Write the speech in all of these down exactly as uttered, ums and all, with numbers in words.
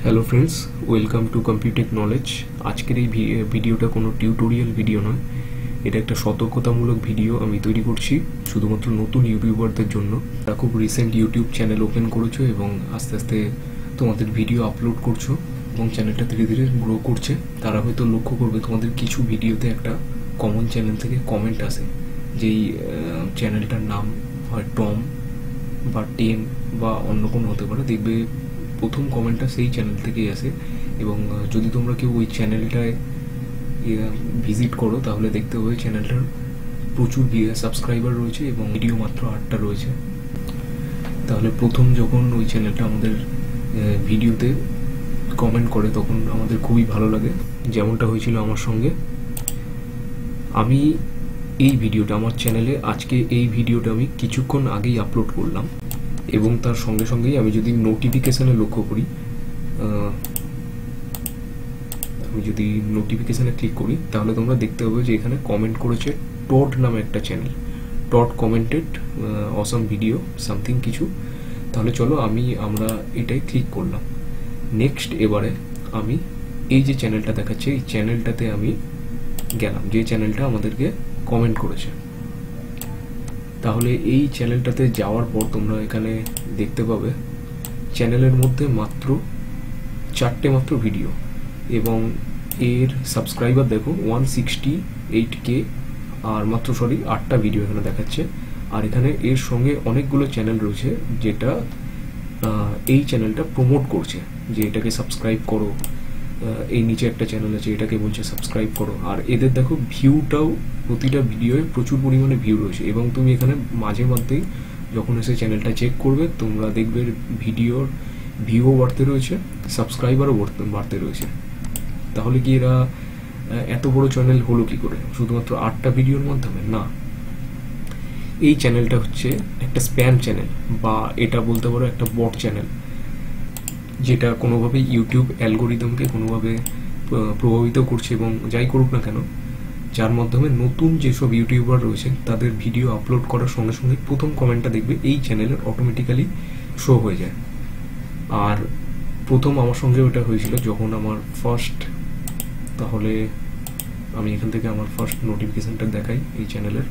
Hello friends, welcome to Computech knowledge. আজকের এই ভিডিওটা কোনো টিউটোরিয়াল ভিডিও নয়, এটা একটা সতর্কতামূলক ভিডিও আমি তৈরি করছি শুধুমাত্র নতুন ইউটিউবারদের জন্য। তারা খুব রিসেন্ট ইউটিউব চ্যানেল ওপেন করেছো এবং আস্তে আস্তে তোমাদের ভিডিও আপলোড করছো এবং চ্যানেলটা ধীরে ধীরে গ্রো করছে। তারা হয়তো লক্ষ্য করবে তোমাদের কিছু ভিডিওতে একটা কমন চ্যানেল থেকে কমেন্ট আসে, যেই চ্যানেলটার নাম হয় টম বা টেম বা অন্য কোনো হতে পারে। দেখবে প্রথম কমেন্টটা সেই চ্যানেল থেকেই আসে এবং যদি তোমরা কেউ ওই চ্যানেলটায় ভিজিট করো তাহলে দেখতে হবে চ্যানেলটার প্রচুর সাবস্ক্রাইবার রয়েছে এবং ভিডিও মাত্র আটটা রয়েছে। তাহলে প্রথম যখন ওই চ্যানেলটা আমাদের ভিডিওতে কমেন্ট করে তখন আমাদের খুবই ভালো লাগে, যেমনটা হয়েছিল আমার সঙ্গে। আমি এই ভিডিওটা আমার চ্যানেলে আজকে এই ভিডিওটা আমি কিছুক্ষণ আগেই আপলোড করলাম এবং তার সঙ্গে সঙ্গেই আমি যদি নোটিফিকেশানে লক্ষ্য করি, আমি যদি নোটিফিকেশানে ক্লিক করি তাহলে তোমরা দেখতে পাবে যে এখানে কমেন্ট করেছে টড নামে একটা channel. Todd commented awesome video something কিছু। তাহলে চলো আমি আমরা এটাই ক্লিক করলাম। নেক্সট এবারে আমি এই যে চ্যানেলটা দেখাচ্ছে এই চ্যানেলটাতে আমি গেলাম, যে চ্যানেলটা আমাদেরকে কমেন্ট করেছে। তাহলে এই চ্যানেলটাতে যাওয়ার পর তোমরা এখানে দেখতে পাবে চ্যানেলের মধ্যে মাত্র চারটে মাত্র ভিডিও এবং এর সাবস্ক্রাইবার দেখো ওয়ান সিক্সটি এইট কে আর মাত্র সরি আটটা ভিডিও এখানে দেখাচ্ছে। আর এখানে এর সঙ্গে অনেকগুলো চ্যানেল রয়েছে যেটা এই চ্যানেলটা প্রমোট করছে, যে এটাকে সাবস্ক্রাইব করো। এই নিচে একটা চ্যানেল আছে, এটাকে বলছে সাবস্ক্রাইব করো। আর এদের দেখো ভিউটাও প্রতিটা ভিডিওয়ে প্রচুর পরিমাণে ভিউ রয়েছে এবং তুমি এখানে মাঝে মধ্যেই যখন এসে চ্যানেলটা চেক করবে তোমরা দেখবে ভিডিওর ভিউও বাড়তে রয়েছে, সাবস্ক্রাইবারও বাড়তে রয়েছে। তাহলে কি এরা এত বড় চ্যানেল হলো কি করে শুধুমাত্র আটটা ভিডিওর মাধ্যমে? না, এই চ্যানেলটা হচ্ছে একটা স্প্যাম চ্যানেল বা এটা বলতে পারো একটা বট চ্যানেল, যেটা কোনোভাবে ইউটিউব অ্যালগোরিদমকে কোনোভাবে প্রভাবিত করছে এবং যাই করুক না কেন, যার মাধ্যমে নতুন যেসব ইউটিউবার রয়েছে তাদের ভিডিও আপলোড করার সঙ্গে সঙ্গে প্রথম কমেন্টটা দেখবে এই চ্যানেলের অটোমেটিক্যালি শো হয়ে যায়। আর প্রথম আমার সঙ্গে ওটা হয়েছিল যখন আমার ফার্স্ট, তাহলে আমি এখান থেকে আমার ফার্স্ট নোটিফিকেশানটা দেখাই এই চ্যানেলের।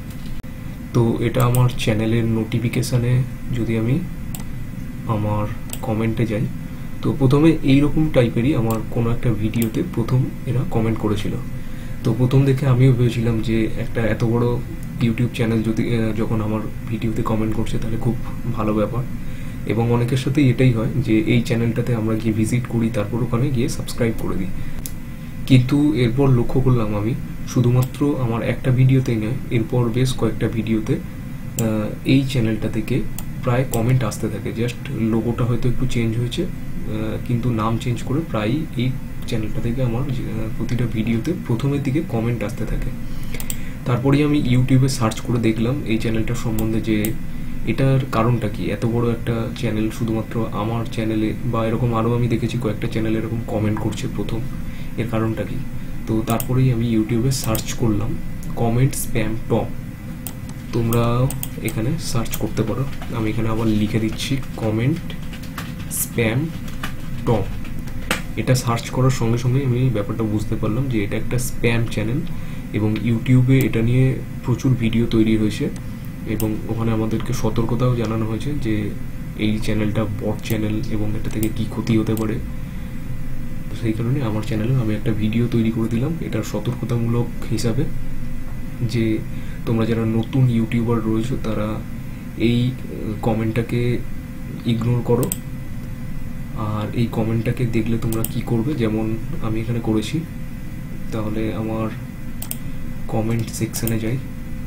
তো এটা আমার চ্যানেলের নোটিফিকেশানে যদি আমি আমার কমেন্টে যাই তো প্রথমে এইরকম টাইপেরই আমার কোনো একটা ভিডিওতে প্রথম এরা কমেন্ট করেছিল। তো প্রথম দেখে আমিও ভেবেছিলাম যে একটা এত বড় ইউটিউব চ্যানেল যদি যখন আমার ভিডিওতে কমেন্ট করছে তাহলে খুব ভালো ব্যাপার। এবং অনেকের সাথে এটাই হয় যে এই চ্যানেলটাতে আমরা গিয়ে ভিজিট করি, তারপর ওখানে গিয়ে সাবস্ক্রাইব করে দিই। কিন্তু এরপর লক্ষ্য করলাম আমি শুধুমাত্র আমার একটা ভিডিওতেই নয়, এরপর বেশ কয়েকটা ভিডিওতে এই চ্যানেলটা থেকে প্রায় কমেন্ট আসতে থাকে। জাস্ট লোগোটা হয়তো একটু চেঞ্জ হয়েছে কিন্তু নাম চেঞ্জ করে প্রায় এই চ্যানেলটা থেকে আমার প্রতিটা ভিডিওতে প্রথমের দিকে কমেন্ট আসতে থাকে। তারপরেই আমি ইউটিউবে সার্চ করে দেখলাম এই চ্যানেলটার সম্বন্ধে যে এটার কারণটা কি, এত বড় একটা চ্যানেল শুধুমাত্র আমার চ্যানেলে বা এরকম আরও আমি দেখেছি কয়েকটা চ্যানেল এরকম কমেন্ট করছে প্রথম, এর কারণটা কি? তো তারপরেই আমি ইউটিউবে সার্চ করলাম কমেন্ট স্প্যাম টম। তোমরা এখানে সার্চ করতে পারো, আমি এখানে আবার লিখে দিচ্ছি কমেন্ট স্প্যাম টম। এটা সার্চ করার সঙ্গে সঙ্গে আমি ব্যাপারটা বুঝতে পারলাম যে এটা একটা স্প্যাম চ্যানেল এবং ইউটিউবে এটা নিয়ে প্রচুর ভিডিও তৈরি হয়েছে এবং ওখানে আমাদেরকে সতর্কতাও জানানো হয়েছে যে এই চ্যানেলটা বট চ্যানেল এবং এটা থেকে কী ক্ষতি হতে পারে। সেই কারণে আমার চ্যানেলে আমি একটা ভিডিও তৈরি করে দিলাম এটার সতর্কতামূলক হিসাবে, যে তোমরা যারা নতুন ইউটিউবার রয়েছে তারা এই কমেন্টটাকে ইগনোর করো। আর এই কমেন্টটাকে দেখলে তোমরা কি করবে, যেমন আমি এখানে করেছি। তাহলে আমার কমেন্ট সেকশানে যাই।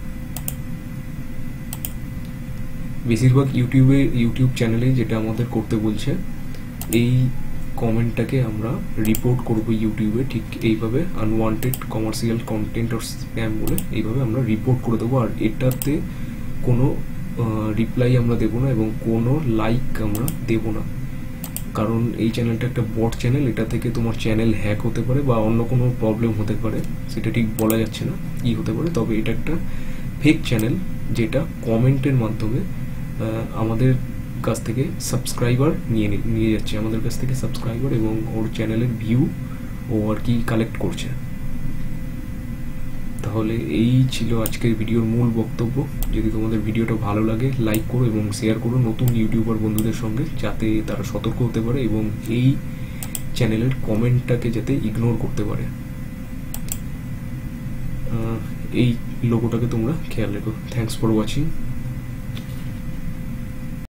বেশিরভাগ ইউটিউবে ইউটিউব চ্যানেলে যেটা আমাদের করতে বলছে এই কমেন্টটাকে আমরা রিপোর্ট করব ইউটিউবে, ঠিক এইভাবে unwanted commercial content or spam বলে এইভাবে আমরা রিপোর্ট করে দেবো। আর এটাতে কোনো রিপ্লাই আমরা দেবো না এবং কোনো লাইক আমরা দেবো না, কারণ এই চ্যানেলটা একটা বট চ্যানেল। এটা থেকে তোমার চ্যানেল হ্যাক হতে পারে বা অন্য কোনো প্রবলেম হতে পারে, সেটা ঠিক বলা যাচ্ছে না কী হতে পারে। তবে এটা একটা ফেক চ্যানেল যেটা কমেন্টের মাধ্যমে আমাদের কাছ থেকে সাবস্ক্রাইবার নিয়ে নিয়ে যাচ্ছে, আমাদের কাছ থেকে সাবস্ক্রাইবার এবং ওর চ্যানেলের ভিউ ও আর কি কালেক্ট করছে। তাহলে এই ছিল আজকের ভিডিওর মূল বক্তব্য। যদি তোমাদের ভিডিওটা ভালো লাগে লাইক করো এবং শেয়ার করো নতুন ইউটিউবার বন্ধুদের সঙ্গে, যাতে তারা সতর্ক হতে পারে এবং এই চ্যানেলের কমেন্টটাকে যাতে ইগনোর করতে পারে। এই লোগোটাকে তোমরা খেয়াল রেখো। Thanks for watching.